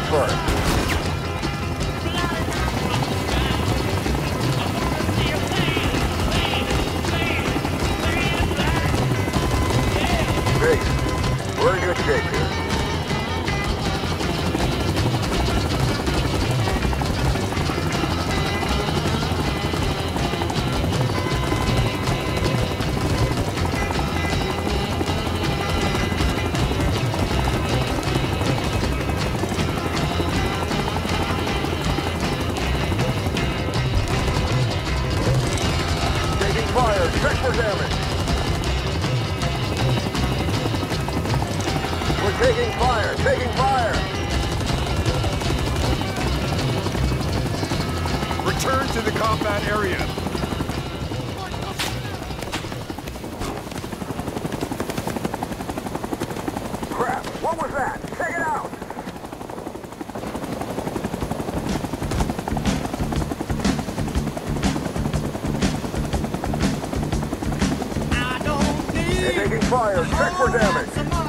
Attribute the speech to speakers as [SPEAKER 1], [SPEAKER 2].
[SPEAKER 1] first. Great. We're in good shape here. Fire, check for damage. We're taking fire, taking fire.
[SPEAKER 2] Return to the combat area.
[SPEAKER 1] Crap, what was that? Check it out. Taking fire, check for damage.